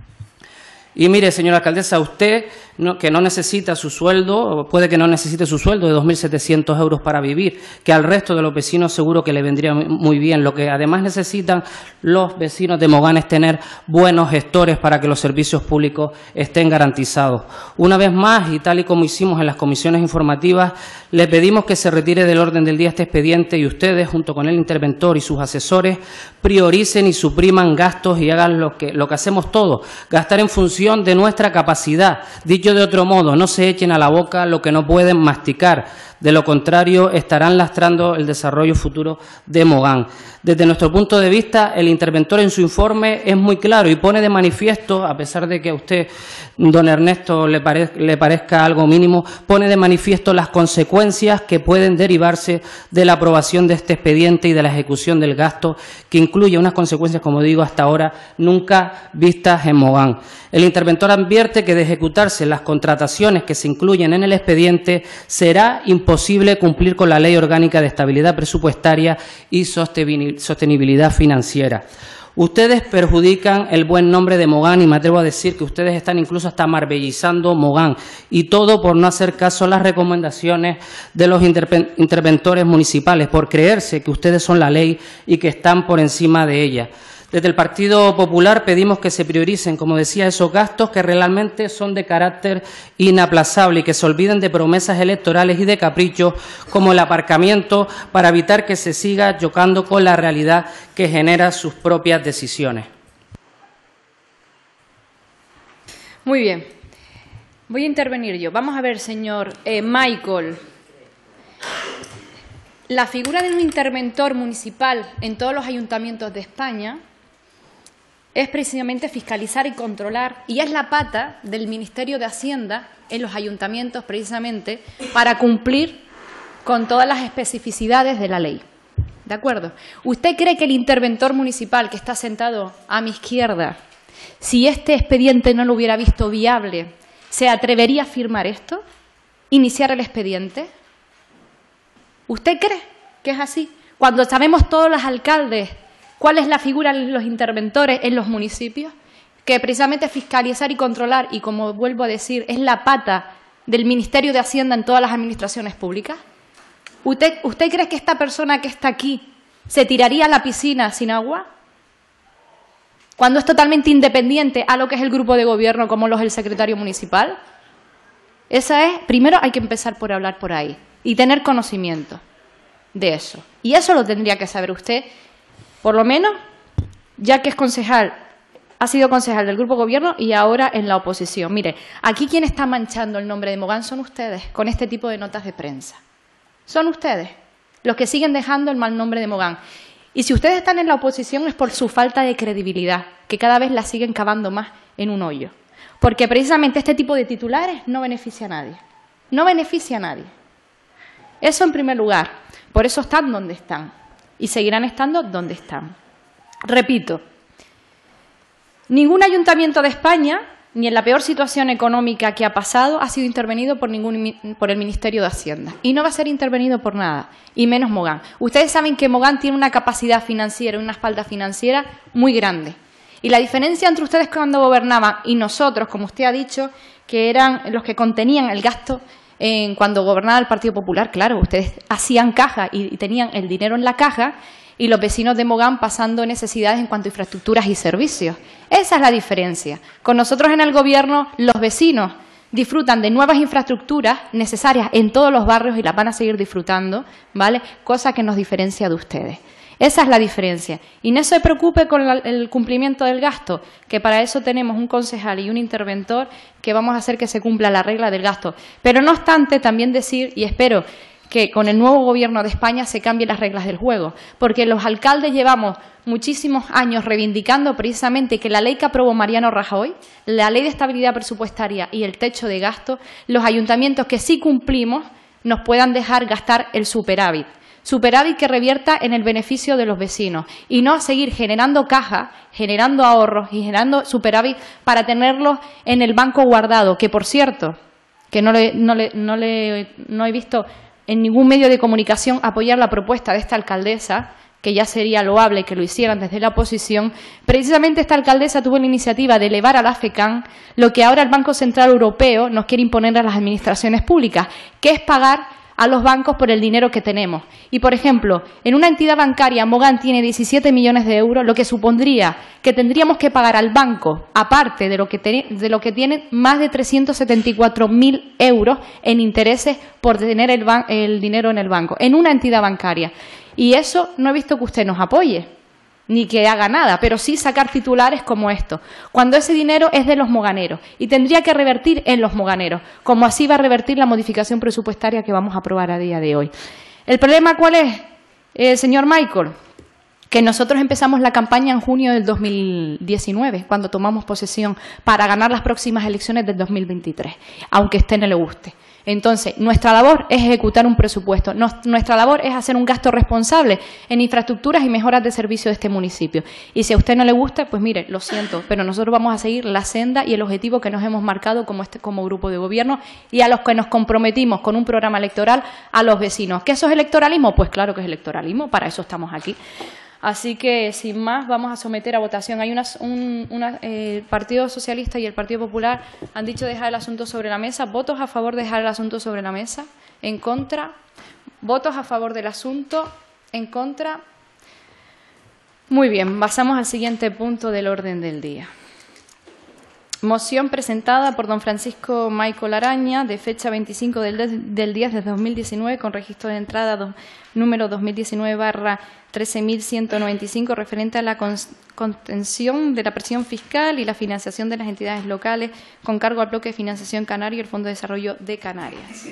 Y mire, señora alcaldesa, usted no, que no necesita su sueldo, puede que no necesite su sueldo de dos mil setecientos euros para vivir, que al resto de los vecinos seguro que le vendría muy bien. Lo que además necesitan los vecinos de Mogán es tener buenos gestores para que los servicios públicos estén garantizados. Una vez más, y tal y como hicimos en las comisiones informativas, le pedimos que se retire del orden del día este expediente y ustedes, junto con el interventor y sus asesores, prioricen y supriman gastos y hagan lo que, lo que hacemos todos, gastar en función de nuestra capacidad. Dicho de otro modo, no se echen a la boca lo que no pueden masticar. De lo contrario, estarán lastrando el desarrollo futuro de Mogán. Desde nuestro punto de vista, el interventor en su informe es muy claro y pone de manifiesto, a pesar de que a usted, don Ernesto, le, pare, le parezca algo mínimo, pone de manifiesto las consecuencias que pueden derivarse de la aprobación de este expediente y de la ejecución del gasto, que incluye unas consecuencias, como digo, hasta ahora nunca vistas en Mogán. El interventor advierte que de ejecutarse las contrataciones que se incluyen en el expediente será imposible cumplir con la Ley Orgánica de Estabilidad Presupuestaria y Sostenibilidad Financiera. Ustedes perjudican el buen nombre de Mogán y me atrevo a decir que ustedes están incluso hasta marbellizando Mogán, y todo por no hacer caso a las recomendaciones de los interventores municipales, por creerse que ustedes son la ley y que están por encima de ella. Desde el Partido Popular pedimos que se prioricen, como decía, esos gastos que realmente son de carácter inaplazable y que se olviden de promesas electorales y de caprichos como el aparcamiento para evitar que se siga chocando con la realidad que genera sus propias decisiones. Muy bien. Voy a intervenir yo. Vamos a ver, señor eh, Michael. La figura de un interventor municipal en todos los ayuntamientos de España es precisamente fiscalizar y controlar, y es la pata del Ministerio de Hacienda en los ayuntamientos precisamente para cumplir con todas las especificidades de la ley. ¿De acuerdo? ¿Usted cree que el interventor municipal que está sentado a mi izquierda, si este expediente no lo hubiera visto viable, se atrevería a firmar esto? ¿Iniciar el expediente? ¿Usted cree que es así. Cuando sabemos todos los alcaldes cuál es la figura de los interventores en los municipios, que precisamente fiscalizar y controlar, y como vuelvo a decir, es la pata del Ministerio de Hacienda en todas las administraciones públicas. ¿Usted, usted cree que esta persona que está aquí se tiraría a la piscina sin agua? Cuando es totalmente independiente a lo que es el grupo de gobierno, como lo es el secretario municipal. Esa es, primero hay que empezar por hablar por ahí y tener conocimiento de eso. Y eso lo tendría que saber usted, por lo menos, ya que es concejal, ha sido concejal del grupo de gobierno y ahora en la oposición. Mire, aquí quien está manchando el nombre de Mogán son ustedes, con este tipo de notas de prensa. Son ustedes los que siguen dejando el mal nombre de Mogán. Y si ustedes están en la oposición es por su falta de credibilidad, que cada vez la siguen cavando más en un hoyo. Porque precisamente este tipo de titulares no beneficia a nadie. No beneficia a nadie. Eso en primer lugar. Por eso están donde están. Y seguirán estando donde están. Repito, ningún ayuntamiento de España, ni en la peor situación económica que ha pasado, ha sido intervenido por, ningún, por el Ministerio de Hacienda. Y no va a ser intervenido por nada, y menos Mogán. Ustedes saben que Mogán tiene una capacidad financiera, una espalda financiera muy grande. Y la diferencia entre ustedes cuando gobernaban y nosotros, como usted ha dicho, que eran los que contenían el gasto en, cuando gobernaba el Partido Popular, claro, ustedes hacían caja y, y tenían el dinero en la caja, y los vecinos de Mogán pasando necesidades en cuanto a infraestructuras y servicios. Esa es la diferencia. Con nosotros en el Gobierno, los vecinos disfrutan de nuevas infraestructuras necesarias en todos los barrios y las van a seguir disfrutando, ¿vale? Cosa que nos diferencia de ustedes. Esa es la diferencia. Y no se preocupe con la, el cumplimiento del gasto, que para eso tenemos un concejal y un interventor que vamos a hacer que se cumpla la regla del gasto. Pero no obstante, también decir, y espero que con el nuevo Gobierno de España se cambien las reglas del juego, porque los alcaldes llevamos muchísimos años reivindicando precisamente que la ley que aprobó Mariano Rajoy, la ley de estabilidad presupuestaria y el techo de gasto, los ayuntamientos que sí cumplimos nos puedan dejar gastar el superávit. Superávit que revierta en el beneficio de los vecinos y no seguir generando caja, generando ahorros y generando superávit para tenerlos en el banco guardado, que por cierto, que no, le, no, le, no, le, no he visto en ningún medio de comunicación apoyar la propuesta de esta alcaldesa, que ya sería loable que lo hicieran desde la oposición. Precisamente esta alcaldesa tuvo la iniciativa de elevar a la FECAN lo que ahora el Banco Central Europeo nos quiere imponer a las administraciones públicas, que es pagar a los bancos por el dinero que tenemos. Y, por ejemplo, en una entidad bancaria, Mogán tiene diecisiete millones de euros, lo que supondría que tendríamos que pagar al banco, aparte de lo que, te, de lo que tiene, más de trescientos setenta y cuatro mil euros en intereses por tener el, el dinero en el banco, en una entidad bancaria. Y eso no he visto que usted nos apoye, ni que haga nada, pero sí sacar titulares como esto, cuando ese dinero es de los moganeros y tendría que revertir en los moganeros, como así va a revertir la modificación presupuestaria que vamos a aprobar a día de hoy. ¿El problema cuál es, eh, señor Michael? Que nosotros empezamos la campaña en junio del dos mil diecinueve, cuando tomamos posesión, para ganar las próximas elecciones del dos mil veintitrés, aunque a usted no le guste. Entonces, nuestra labor es ejecutar un presupuesto, Nos, nuestra labor es hacer un gasto responsable en infraestructuras y mejoras de servicio de este municipio. Y si a usted no le gusta, pues mire, lo siento, pero nosotros vamos a seguir la senda y el objetivo que nos hemos marcado como, este, como grupo de gobierno y a los que nos comprometimos con un programa electoral a los vecinos. ¿Qué eso es electoralismo? Pues claro que es electoralismo, para eso estamos aquí. Así que, sin más, vamos a someter a votación. Hay unas, un, una, eh, el Partido Socialista y el Partido Popular han dicho dejar el asunto sobre la mesa. ¿Votos a favor de dejar el asunto sobre la mesa? ¿En contra? ¿Votos a favor del asunto? ¿En contra? Muy bien, pasamos al siguiente punto del orden del día. Moción presentada por don Francisco Michael Araña, de fecha veinticinco del, del diez de dos mil diecinueve, con registro de entrada dos, número dos mil diecinueve barra trece mil ciento noventa y cinco, referente a la contención de la presión fiscal y la financiación de las entidades locales con cargo al bloque de financiación canario y el Fondo de Desarrollo de Canarias.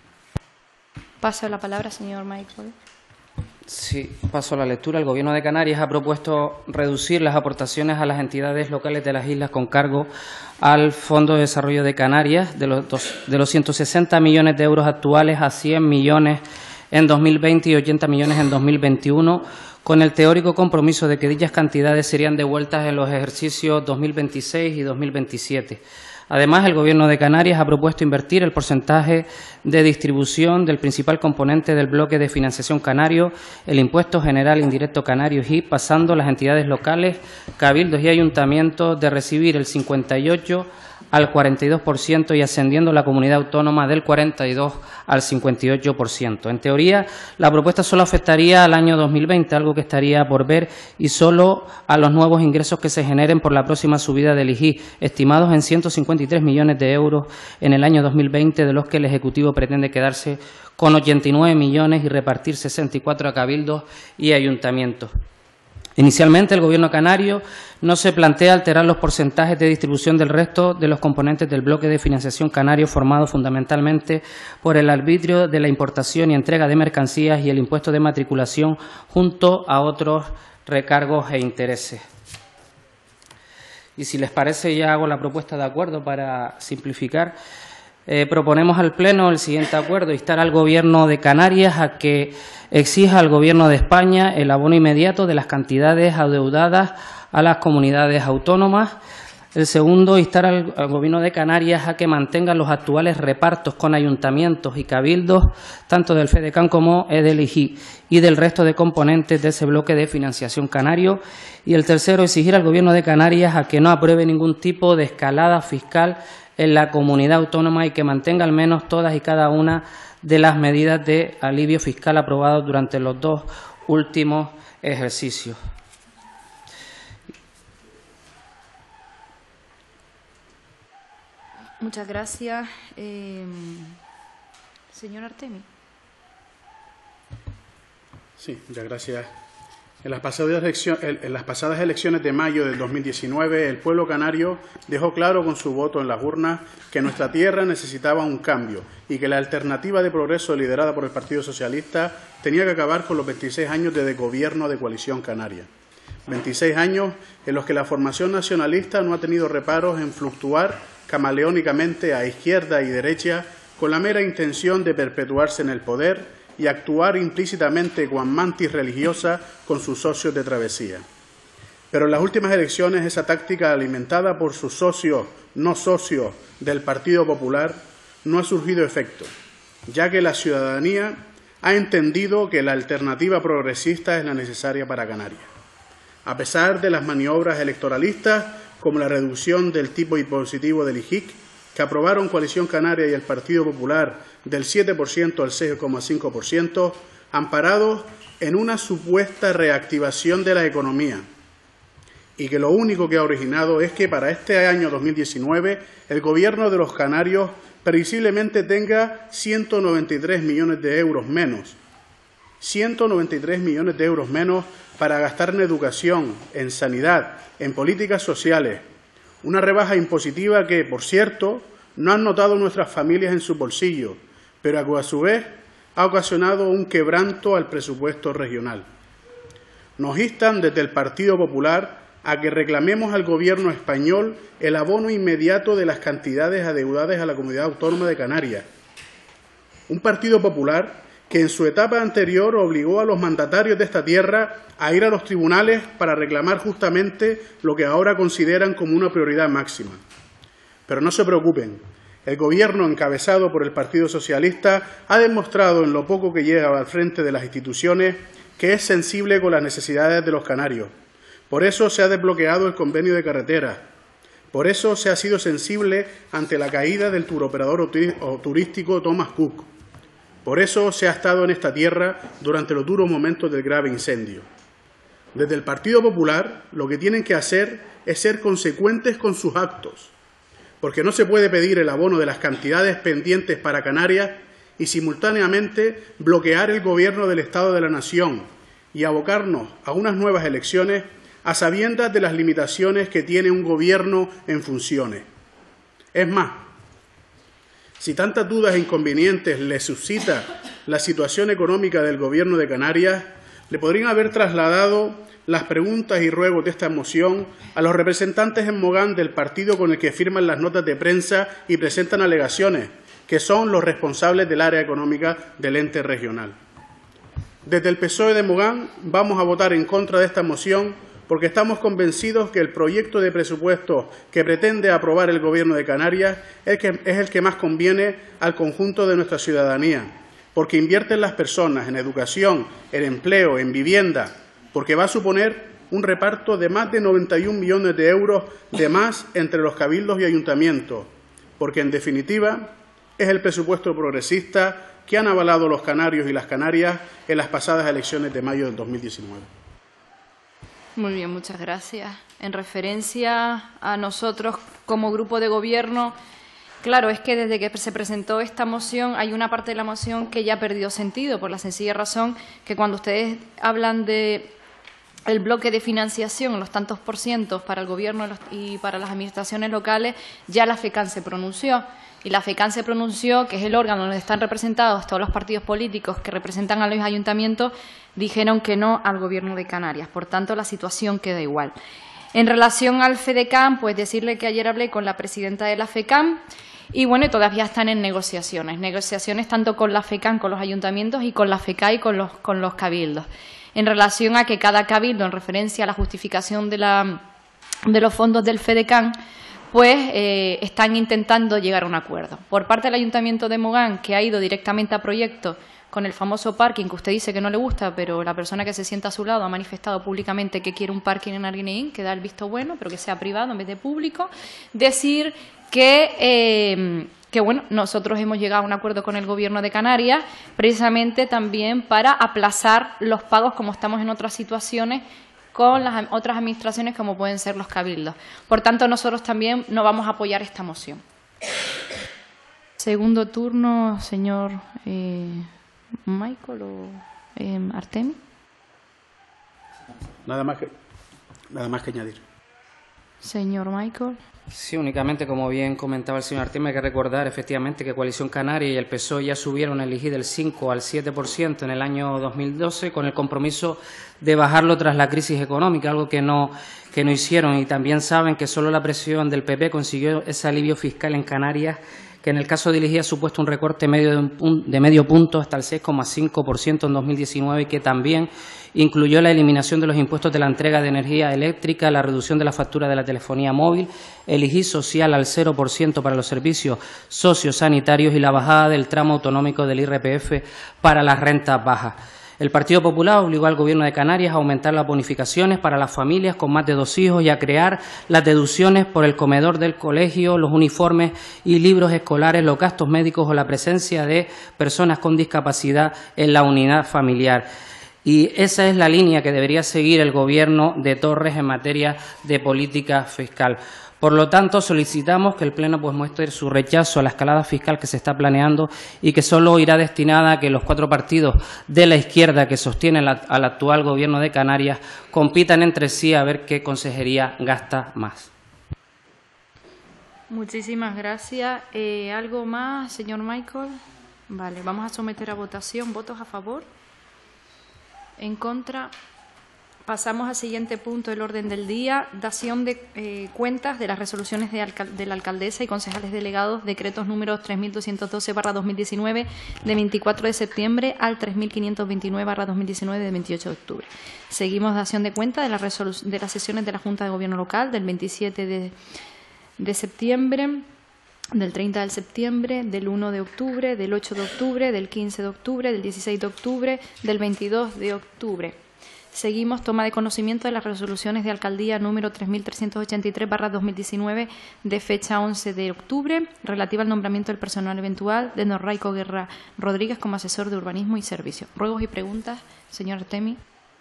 Paso la palabra, señor Michael. Sí, paso a la lectura. El Gobierno de Canarias ha propuesto reducir las aportaciones a las entidades locales de las islas con cargo al Fondo de Desarrollo de Canarias de los, dos, de los ciento sesenta millones de euros actuales a cien millones en dos mil veinte y ochenta millones en dos mil veintiuno, con el teórico compromiso de que dichas cantidades serían devueltas en los ejercicios dos mil veintiséis y dos mil veintisiete. Además, el Gobierno de Canarias ha propuesto invertir el porcentaje de distribución del principal componente del bloque de financiación canario, el Impuesto General Indirecto Canario I I, pasando las entidades locales, cabildos y ayuntamientos de recibir el cincuenta y ocho al cuarenta y dos por ciento y ascendiendo la comunidad autónoma del cuarenta y dos al cincuenta y ocho por ciento. En teoría, la propuesta solo afectaría al año dos mil veinte, algo que estaría por ver, y solo a los nuevos ingresos que se generen por la próxima subida del I G I, estimados en ciento cincuenta y tres millones de euros en el año dos mil veinte, de los que el Ejecutivo pretende quedarse con ochenta y nueve millones y repartir sesenta y cuatro a cabildos y ayuntamientos. Inicialmente, el Gobierno canario no se plantea alterar los porcentajes de distribución del resto de los componentes del bloque de financiación canario, formado fundamentalmente por el arbitrio de la importación y entrega de mercancías y el impuesto de matriculación, junto a otros recargos e intereses. Y si les parece, ya hago la propuesta de acuerdo para simplificar. Eh, proponemos al Pleno el siguiente acuerdo: instar al Gobierno de Canarias a que exija al Gobierno de España el abono inmediato de las cantidades adeudadas a las comunidades autónomas. El segundo, instar al, al Gobierno de Canarias a que mantenga los actuales repartos con ayuntamientos y cabildos, tanto del FEDECAN como del I G I, y del resto de componentes de ese bloque de financiación canario. Y el tercero, exigir al Gobierno de Canarias a que no apruebe ningún tipo de escalada fiscal en la comunidad autónoma y que mantenga al menos todas y cada una de las medidas de alivio fiscal aprobadas durante los dos últimos ejercicios. Muchas gracias. Eh, señor Artemi. Sí, muchas gracias. En las, pasadas elecciones, en las pasadas elecciones de mayo del dos mil diecinueve, el pueblo canario dejó claro con su voto en las urnas que nuestra tierra necesitaba un cambio y que la alternativa de progreso liderada por el Partido Socialista tenía que acabar con los veintiséis años de gobierno de coalición canaria. veintiséis años en los que la formación nacionalista no ha tenido reparos en fluctuar camaleónicamente a izquierda y derecha con la mera intención de perpetuarse en el poder y actuar implícitamente cuan mantis religiosa con sus socios de travesía. Pero en las últimas elecciones esa táctica alimentada por sus socios no socios del Partido Popular no ha surgido efecto, ya que la ciudadanía ha entendido que la alternativa progresista es la necesaria para Canarias. A pesar de las maniobras electoralistas, como la reducción del tipo impositivo del I G I C, que aprobaron Coalición Canaria y el Partido Popular del siete por ciento al seis coma cinco por ciento, amparados en una supuesta reactivación de la economía, y que lo único que ha originado es que para este año dos mil diecinueve el Gobierno de los Canarios previsiblemente tenga ciento noventa y tres millones de euros menos, ciento noventa y tres millones de euros menos para gastar en educación, en sanidad, en políticas sociales, una rebaja impositiva que, por cierto, no han notado nuestras familias en su bolsillo, pero que a su vez ha ocasionado un quebranto al presupuesto regional. Nos instan desde el Partido Popular a que reclamemos al Gobierno español el abono inmediato de las cantidades adeudadas a la Comunidad Autónoma de Canarias. Un Partido Popular que en su etapa anterior obligó a los mandatarios de esta tierra a ir a los tribunales para reclamar justamente lo que ahora consideran como una prioridad máxima. Pero no se preocupen, el Gobierno encabezado por el Partido Socialista ha demostrado en lo poco que llega al frente de las instituciones que es sensible con las necesidades de los canarios. Por eso se ha desbloqueado el convenio de carreteras. Por eso se ha sido sensible ante la caída del turoperador turístico Thomas Cook. Por eso se ha estado en esta tierra durante los duros momentos del grave incendio. Desde el Partido Popular lo que tienen que hacer es ser consecuentes con sus actos, porque no se puede pedir el abono de las cantidades pendientes para Canarias y simultáneamente bloquear el Gobierno del Estado de la Nación y abocarnos a unas nuevas elecciones a sabiendas de las limitaciones que tiene un Gobierno en funciones. Es más, si tantas dudas e inconvenientes le suscita la situación económica del Gobierno de Canarias, le podrían haber trasladado las preguntas y ruegos de esta moción a los representantes en Mogán del partido con el que firman las notas de prensa y presentan alegaciones, que son los responsables del área económica del ente regional. Desde el P S O E de Mogán vamos a votar en contra de esta moción porque estamos convencidos que el proyecto de presupuesto que pretende aprobar el Gobierno de Canarias es el que, es el que más conviene al conjunto de nuestra ciudadanía, porque invierte en las personas, en educación, en empleo, en vivienda, porque va a suponer un reparto de más de noventa y un millones de euros de más entre los cabildos y ayuntamientos, porque, en definitiva, es el presupuesto progresista que han avalado los canarios y las canarias en las pasadas elecciones de mayo del dos mil diecinueve. Muy bien, muchas gracias. En referencia a nosotros como grupo de gobierno, claro, es que desde que se presentó esta moción hay una parte de la moción que ya perdió sentido, por la sencilla razón que cuando ustedes hablan de el bloque de financiación, los tantos por cientos para el Gobierno y para las administraciones locales, ya la FECAN se pronunció. Y la FECAN se pronunció, que es el órgano donde están representados todos los partidos políticos que representan a los ayuntamientos, dijeron que no al Gobierno de Canarias. Por tanto, la situación queda igual. En relación al FEDECAN, pues decirle que ayer hablé con la presidenta de la FECAN y, bueno, todavía están en negociaciones. Negociaciones tanto con la FECAN, con los ayuntamientos, y con la FECA y con los, con los cabildos. En relación a que cada cabildo, en referencia a la justificación de, la, de los fondos del FEDECAN, pues eh, están intentando llegar a un acuerdo. Por parte del Ayuntamiento de Mogán, que ha ido directamente a proyecto con el famoso parking, que usted dice que no le gusta, pero la persona que se sienta a su lado ha manifestado públicamente que quiere un parking en Arguineguín, que da el visto bueno, pero que sea privado en vez de público, decir que, eh, que bueno, nosotros hemos llegado a un acuerdo con el Gobierno de Canarias, precisamente también para aplazar los pagos, como estamos en otras situaciones, con las otras administraciones como pueden ser los cabildos. Por tanto, nosotros también no vamos a apoyar esta moción. Segundo turno, señor eh, Michael o eh, Artemi. Nada más que, nada más que añadir. Señor Michael. Sí, únicamente, como bien comentaba el señor Artemi, hay que recordar efectivamente que Coalición Canaria y el P S O E ya subieron el I G I del cinco al siete por ciento en el año dos mil doce con el compromiso de bajarlo tras la crisis económica, algo que no, que no hicieron. Y también saben que solo la presión del P P consiguió ese alivio fiscal en Canarias, que en el caso de I G I ha supuesto un recorte medio de, un, de medio punto hasta el seis coma cinco por ciento en dos mil diecinueve, y que también incluyó la eliminación de los impuestos de la entrega de energía eléctrica, la reducción de la factura de la telefonía móvil, el I G I social al cero por ciento para los servicios sociosanitarios y la bajada del tramo autonómico del I R P F para las rentas bajas. El Partido Popular obligó al Gobierno de Canarias a aumentar las bonificaciones para las familias con más de dos hijos y a crear las deducciones por el comedor del colegio, los uniformes y libros escolares, los gastos médicos o la presencia de personas con discapacidad en la unidad familiar. Y esa es la línea que debería seguir el Gobierno de Torres en materia de política fiscal. Por lo tanto, solicitamos que el Pleno pues, muestre su rechazo a la escalada fiscal que se está planeando y que solo irá destinada a que los cuatro partidos de la izquierda que sostienen la, al actual Gobierno de Canarias compitan entre sí a ver qué consejería gasta más. Muchísimas gracias. Eh, ¿Algo más, señor Michael? Vale, vamos a someter a votación. ¿Votos a favor? ¿En contra? Pasamos al siguiente punto del orden del día, dación de eh, cuentas de las resoluciones de, alcal de la alcaldesa y concejales delegados, decretos números tres mil doscientos doce barra dos mil diecinueve de veinticuatro de septiembre al tres mil quinientos veintinueve barra dos mil diecinueve de veintiocho de octubre. Seguimos dación de cuenta de, la de las sesiones de la Junta de Gobierno Local del veintisiete de, de septiembre, del treinta de septiembre, del uno de octubre, del ocho de octubre, del quince de octubre, del dieciséis de octubre, del veintidós de octubre. Seguimos toma de conocimiento de las resoluciones de alcaldía número tres mil trescientos ochenta y tres barra dos mil diecinueve de fecha once de octubre relativa al nombramiento del personal eventual de Norraico Guerra Rodríguez como asesor de urbanismo y servicio. Ruegos y preguntas, señor Artemi.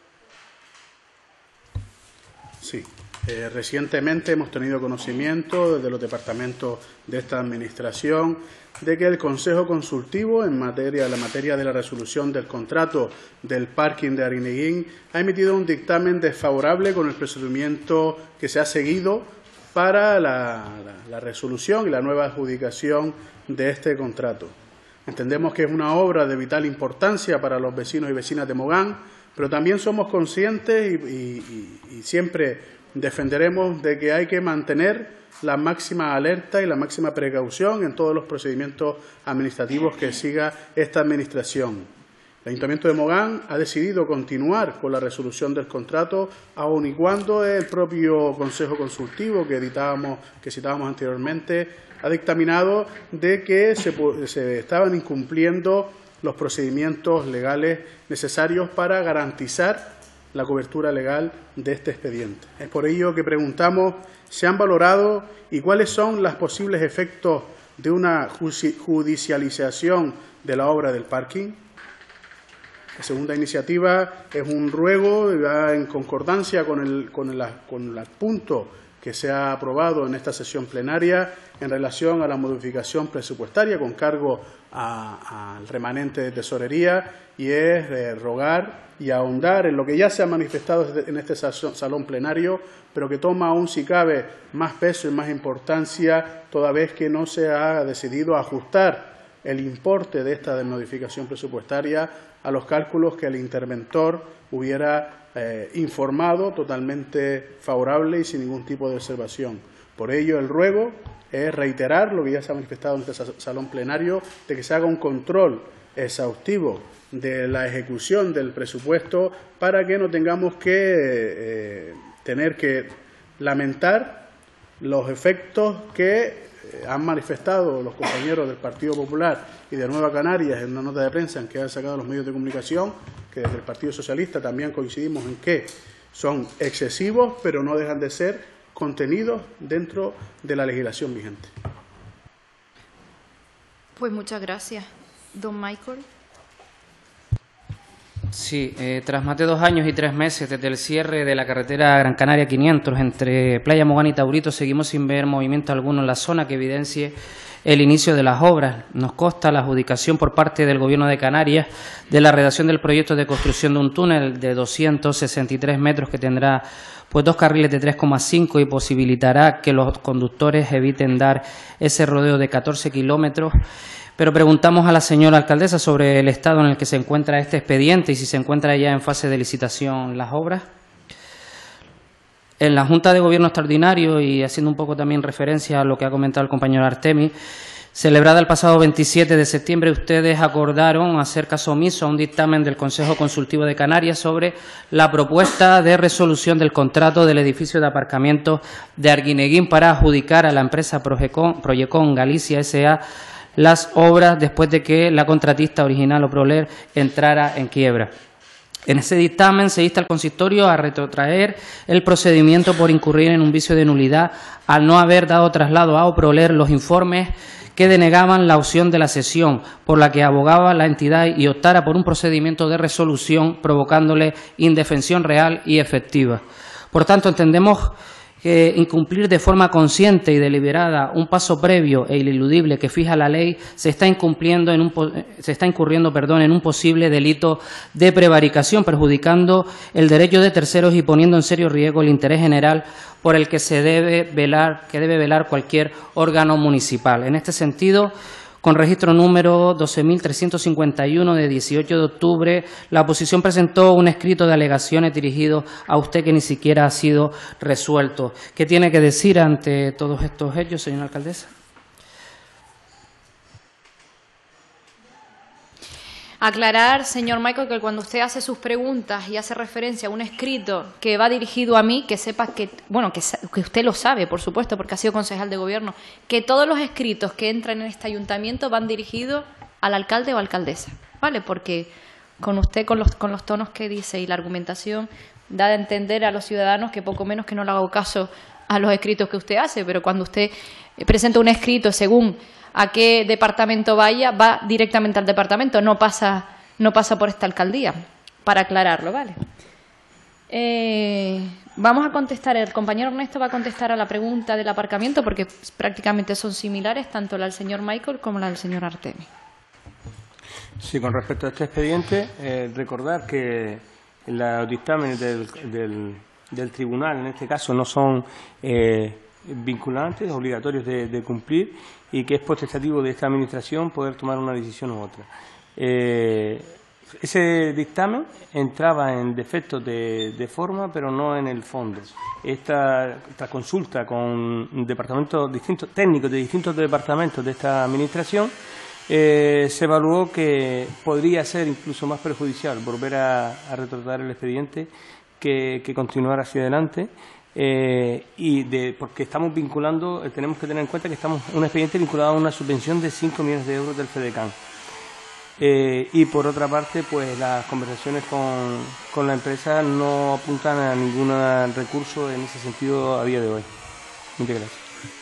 Sí. Eh, recientemente hemos tenido conocimiento desde los departamentos de esta Administración de que el Consejo Consultivo en materia, la materia de la resolución del contrato del parking de Arguineguín ha emitido un dictamen desfavorable con el procedimiento que se ha seguido para la, la, la resolución y la nueva adjudicación de este contrato. Entendemos que es una obra de vital importancia para los vecinos y vecinas de Mogán, pero también somos conscientes y, y, y, y siempre defenderemos de que hay que mantener la máxima alerta y la máxima precaución en todos los procedimientos administrativos que siga esta Administración. El Ayuntamiento de Mogán ha decidido continuar con la resolución del contrato, aun y cuando el propio Consejo Consultivo que, editábamos, que citábamos anteriormente ha dictaminado de que se, se estaban incumpliendo los procedimientos legales necesarios para garantizar la cobertura legal de este expediente. Es por ello que preguntamos si han valorado y cuáles son los posibles efectos de una judicialización de la obra del parking. La segunda iniciativa es un ruego en concordancia con el, con el, con el punto que se ha aprobado en esta sesión plenaria en relación a la modificación presupuestaria con cargo al remanente de tesorería, y es eh, rogar y ahondar en lo que ya se ha manifestado en este salón plenario, pero que toma aún, si cabe, más peso y más importancia toda vez que no se ha decidido ajustar el importe de esta modificación presupuestaria a los cálculos que el interventor hubiera eh, informado totalmente favorable y sin ningún tipo de observación. Por ello, el ruego es reiterar lo que ya se ha manifestado en este salón plenario, de que se haga un control exhaustivo de la ejecución del presupuesto para que no tengamos que eh, tener que lamentar los efectos que eh, han manifestado los compañeros del Partido Popular y de Nueva Canarias en una nota de prensa en que han sacado los medios de comunicación, que desde el Partido Socialista también coincidimos en que son excesivos, pero no dejan de ser contenidos dentro de la legislación vigente. Pues muchas gracias. Don Michael. Sí, eh, tras más de dos años y tres meses desde el cierre de la carretera Gran Canaria quinientos entre Playa Mogán y Taurito, seguimos sin ver movimiento alguno en la zona que evidencie el inicio de las obras. Nos consta la adjudicación por parte del Gobierno de Canarias de la redacción del proyecto de construcción de un túnel de doscientos sesenta y tres metros que tendrá pues dos carriles de tres coma cinco y posibilitará que los conductores eviten dar ese rodeo de catorce kilómetros. Pero preguntamos a la señora alcaldesa sobre el estado en el que se encuentra este expediente y si se encuentra ya en fase de licitación las obras. En la Junta de Gobierno Extraordinario, y haciendo un poco también referencia a lo que ha comentado el compañero Artemi, celebrada el pasado veintisiete de septiembre, ustedes acordaron hacer caso omiso a un dictamen del Consejo Consultivo de Canarias sobre la propuesta de resolución del contrato del edificio de aparcamiento de Arguineguín para adjudicar a la empresa Proyecon, Proyecon Galicia S A las obras después de que la contratista original Oproler entrara en quiebra. En ese dictamen se insta al consistorio a retrotraer el procedimiento por incurrir en un vicio de nulidad al no haber dado traslado a Oproler los informes que denegaban la opción de la cesión, por la que abogaba la entidad y optara por un procedimiento de resolución provocándole indefensión real y efectiva. Por tanto, entendemos que incumplir de forma consciente y deliberada un paso previo e ineludible que fija la ley se está incumpliendo en un se está incurriendo, perdón, en un posible delito de prevaricación, perjudicando el derecho de terceros y poniendo en serio riesgo el interés general por el que se debe velar, que debe velar cualquier órgano municipal. En este sentido, con registro número doce mil trescientos cincuenta y uno de dieciocho de octubre, la oposición presentó un escrito de alegaciones dirigido a usted que ni siquiera ha sido resuelto. ¿Qué tiene que decir ante todos estos hechos, señora alcaldesa? Aclarar, señor Michael, que cuando usted hace sus preguntas y hace referencia a un escrito que va dirigido a mí, que sepa que, bueno, que, que usted lo sabe, por supuesto, porque ha sido concejal de gobierno, que todos los escritos que entran en este ayuntamiento van dirigidos al alcalde o alcaldesa, ¿vale? Porque con usted, con los, con los tonos que dice y la argumentación, da a entender a los ciudadanos que poco menos que no le hago caso a los escritos que usted hace, pero cuando usted presenta un escrito según a qué departamento vaya, va directamente al departamento, no pasa, no pasa por esta alcaldía, para aclararlo, ¿vale? Eh, vamos a contestar, el compañero Ernesto va a contestar a la pregunta del aparcamiento porque prácticamente son similares, tanto la del señor Michael como la del señor Artemi. Sí, con respecto a este expediente, eh, recordar que los dictámenes del, del, del tribunal, en este caso, no son eh, vinculantes, obligatorios de, de cumplir, y que es potestativo de esta administración poder tomar una decisión u otra. Eh, ese dictamen entraba en defectos de, de forma, pero no en el fondo. Esta, esta consulta con departamentos distintos, técnicos de distintos departamentos de esta administración, eh, se evaluó que podría ser incluso más perjudicial volver a, a retroceder el expediente que, que continuar hacia adelante. Eh, y de, porque estamos vinculando, eh, tenemos que tener en cuenta que estamos un expediente vinculado a una subvención de cinco millones de euros del FEDECAN. Eh, y por otra parte, pues las conversaciones con, con la empresa no apuntan a ningún recurso en ese sentido a día de hoy. Muchas gracias.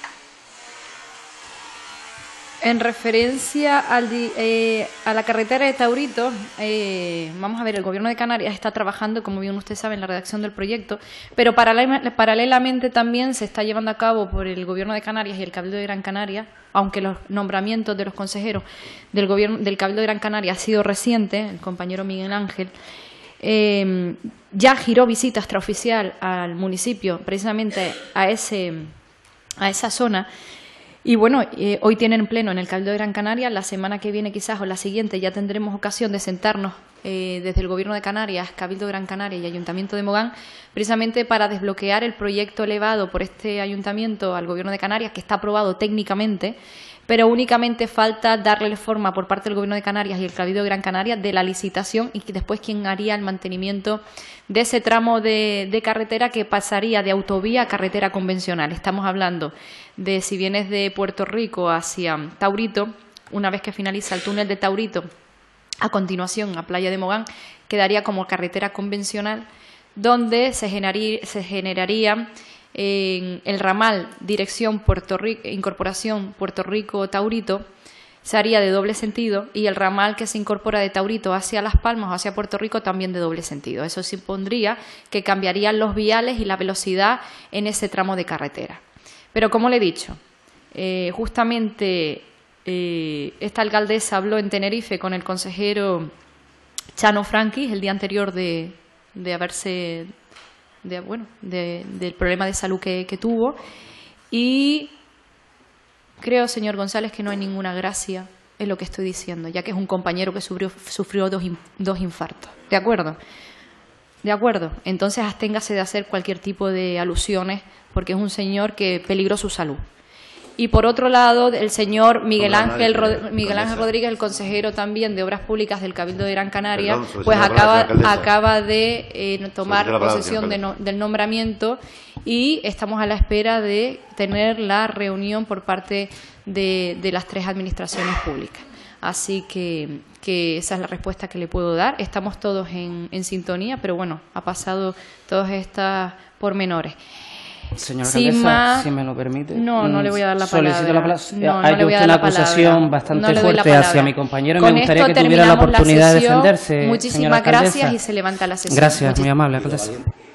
En referencia al di, eh, a la carretera de Taurito, eh, vamos a ver, el Gobierno de Canarias está trabajando, como bien usted sabe, en la redacción del proyecto, pero paralel, paralelamente también se está llevando a cabo por el Gobierno de Canarias y el Cabildo de Gran Canaria, aunque los nombramientos de los consejeros del, gobierno, del Cabildo de Gran Canaria ha sido reciente, el compañero Miguel Ángel, eh, ya giró visita extraoficial al municipio, precisamente a, ese, a esa zona. Y bueno, eh, hoy tienen pleno en el Cabildo de Gran Canaria, la semana que viene quizás o la siguiente ya tendremos ocasión de sentarnos eh, desde el Gobierno de Canarias, Cabildo de Gran Canaria y Ayuntamiento de Mogán, precisamente para desbloquear el proyecto elevado por este Ayuntamiento al Gobierno de Canarias, que está aprobado técnicamente, pero únicamente falta darle forma por parte del Gobierno de Canarias y el Cabildo de Gran Canaria de la licitación y que después quién haría el mantenimiento de ese tramo de, de carretera que pasaría de autovía a carretera convencional. Estamos hablando de si vienes de Puerto Rico hacia Taurito, una vez que finaliza el túnel de Taurito, a continuación a Playa de Mogán, quedaría como carretera convencional, donde se generaría, se generaría en el ramal dirección Puerto Rico, incorporación Puerto Rico-Taurito, se haría de doble sentido, y el ramal que se incorpora de Taurito hacia Las Palmas o hacia Puerto Rico también de doble sentido. Eso supondría que cambiarían los viales y la velocidad en ese tramo de carretera. Pero como le he dicho, eh, justamente eh, esta alcaldesa habló en Tenerife con el consejero Chano Franquis el día anterior de, de haberse... De, bueno, de, del problema de salud que, que tuvo, y creo, señor González, que no hay ninguna gracia en lo que estoy diciendo, ya que es un compañero que sufrió, sufrió dos, dos infartos. ¿De acuerdo? De acuerdo. Entonces, absténgase de hacer cualquier tipo de alusiones, porque es un señor que peligró su salud. Y por otro lado, el señor Miguel Ángel, Rod Miguel Ángel Rodríguez, el consejero también de Obras Públicas del Cabildo de Gran Canaria, Perdón, pues acaba, acaba de eh, tomar posesión de no, del nombramiento, y estamos a la espera de tener la reunión por parte de, de las tres administraciones públicas. Así que, que esa es la respuesta que le puedo dar. Estamos todos en, en sintonía, pero bueno, ha pasado todas estas pormenores. Señora alcaldesa, si me lo permite. No, no le voy a dar la palabra. Solicito la palabra. No, Hay no le voy a dar una la palabra. acusación bastante no fuerte hacia mi compañero y me gustaría que tuviera la oportunidad de defenderse. Muchísimas gracias y se levanta la sesión. Gracias, muy amable, alcaldesa.